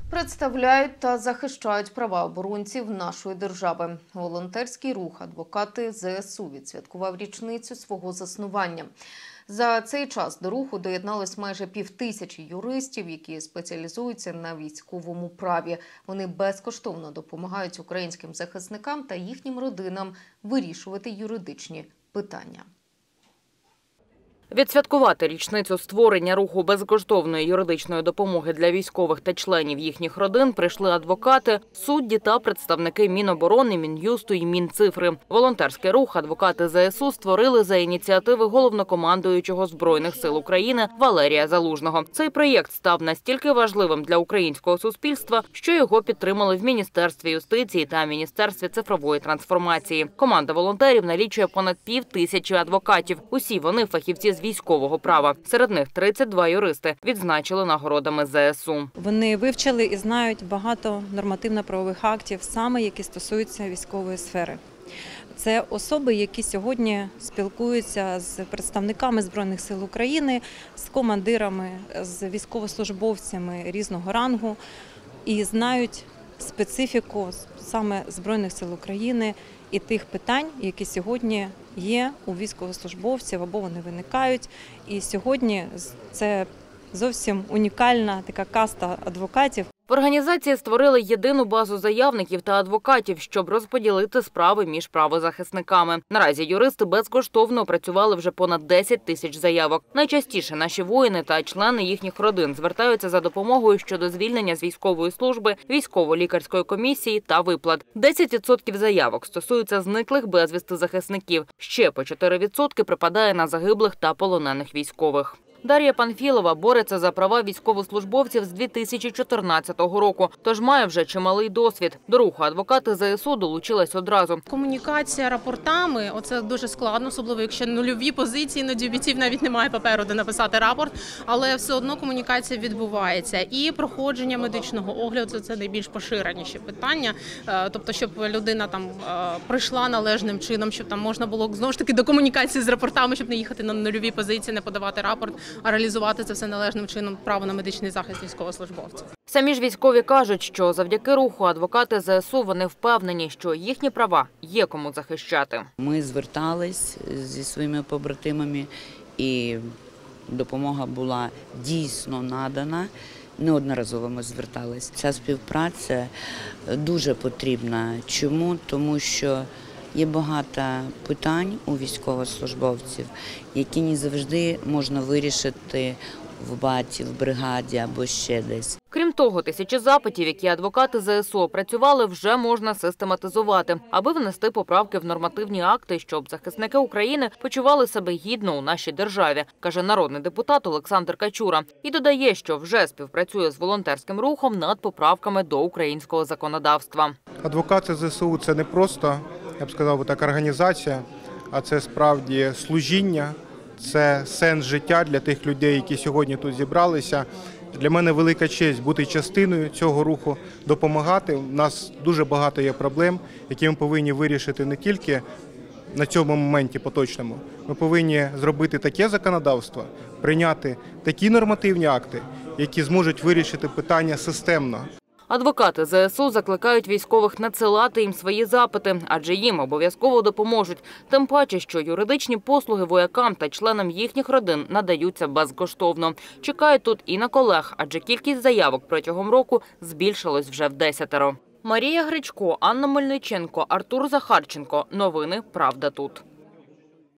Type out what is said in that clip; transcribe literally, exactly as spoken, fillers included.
Представляють та захищають права оборонців нашої держави. Волонтерський рух «Адвокати ЗСУ» відсвяткував річницю свого заснування. За цей час до руху доєдналось майже півтисячі юристів, які спеціалізуються на військовому праві. Вони безкоштовно допомагають українським захисникам та їхнім родинам вирішувати юридичні питання. Відсвяткувати річницю створення руху безкоштовної юридичної допомоги для військових та членів їхніх родин прийшли адвокати, судді та представники Міноборони, Мін'юсту і Мінцифри. Волонтерський рух «Адвокати ЗСУ» створили за ініціативи головнокомандуючого Збройних сил України Валерія Залужного. Цей проєкт став настільки важливим для українського суспільства, що його підтримали в Міністерстві юстиції та Міністерстві цифрової трансформації. Команда волонтерів налічує понад пів тисячі адвокатів. Усі вони фахівці з військового права. Серед них тридцять два юристи відзначили нагородами ЗСУ. Вони вивчили і знають багато нормативно-правових актів, саме які стосуються військової сфери. Це особи, які сьогодні спілкуються з представниками Збройних сил України, з командирами, з військовослужбовцями різного рангу і знають специфіку саме Збройних сил України і тих питань, які сьогодні є у військовослужбовців або вони виникають. І сьогодні це зовсім унікальна така каста адвокатів. В організації створили єдину базу заявників та адвокатів, щоб розподілити справи між правозахисниками. Наразі юристи безкоштовно опрацювали вже понад десять тисяч заявок. Найчастіше наші воїни та члени їхніх родин звертаються за допомогою щодо звільнення з військової служби, військово-лікарської комісії та виплат. десять відсотків заявок стосуються зниклих безвісти захисників. Ще по чотири відсотки припадає на загиблих та полонених військових. Дар'я Панфілова бореться за права військовослужбовців з дві тисячі чотирнадцятого року, тож має вже чималий досвід. До руху «Адвокати ЗСУ» долучилась одразу. Комунікація рапортами – оце дуже складно, особливо якщо нульові позиції, іноді у бійців навіть немає паперу, де написати рапорт, але все одно комунікація відбувається. І проходження медичного огляду – це найбільш поширеніші питання, тобто щоб людина там прийшла належним чином, щоб там можна було знову ж таки до комунікації з рапортами, щоб не їхати на нульові позиції, не подавати рапорт, а реалізувати це все належним чином, право на медичний захист військовослужбовців. Самі ж військові кажуть, що завдяки руху «Адвокати ЗСУ» вони впевнені, що їхні права є кому захищати. Ми звертались зі своїми побратимами і допомога була дійсно надана. Неодноразово ми звертались. Ця співпраця дуже потрібна. Чому? Тому що є багато питань у військовослужбовців, які не завжди можна вирішити в баті, в бригаді або ще десь. Крім того, тисячі запитів, які адвокати ЗСУ опрацювали, вже можна систематизувати, аби внести поправки в нормативні акти, щоб захисники України почували себе гідно у нашій державі, каже народний депутат Олександр Качура. І додає, що вже співпрацює з волонтерським рухом над поправками до українського законодавства. Адвокати ЗСУ – це не просто, я б сказав, так, організація, а це справді служіння, це сенс життя для тих людей, які сьогодні тут зібралися. Для мене велика честь бути частиною цього руху, допомагати. У нас дуже багато є проблем, які ми повинні вирішити не тільки на цьому моменті поточному. Ми повинні зробити таке законодавство, прийняти такі нормативні акти, які зможуть вирішити питання системно. Адвокати ЗСУ закликають військових надсилати їм свої запити, адже їм обов'язково допоможуть. Тим паче, що юридичні послуги воякам та членам їхніх родин надаються безкоштовно. Чекають тут і на колег, адже кількість заявок протягом року збільшилась вже вдесятеро. Марія Гречко, Анна Мельниченко, Артур Захарченко. Новини «Правда тут».